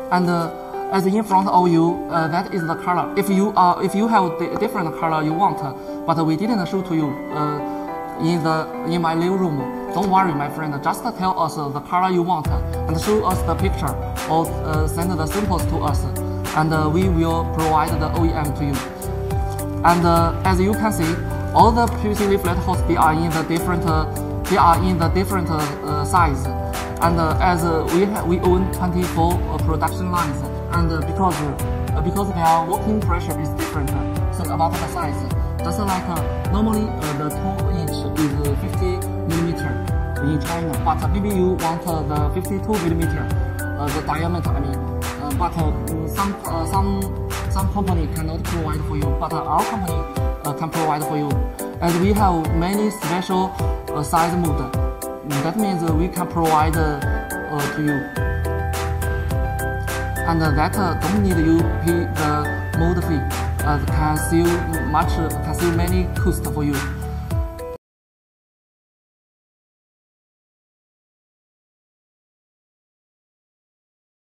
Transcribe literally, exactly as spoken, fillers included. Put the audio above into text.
and uh, as in front of you, uh, that is the color. If you are, if you have the different color you want, but we didn't show to you uh, in the in my living room, don't worry, my friend. Just tell us the color you want and show us the picture, or uh, send the samples to us, and uh, we will provide the O E M to you. And uh, as you can see, all the P V C leaflet hose, they are in the different, uh, they are in the different uh, size. And uh, as uh, we we own twenty-four uh, production lines, and uh, because uh, because their working pressure is different, so about the size, just like uh, normally uh, the two inch is fifty millimeter in China, but maybe you want uh, the fifty-two millimeter uh, the diameter. I mean, uh, but uh, some uh, some some company cannot provide for you, but uh, our company uh, can provide for you, and we have many special uh, size mode. That means uh, we can provide uh, uh, to you, and uh, that uh, don't need you pay the mold fee. Uh, can save much, uh, can save many cost for you.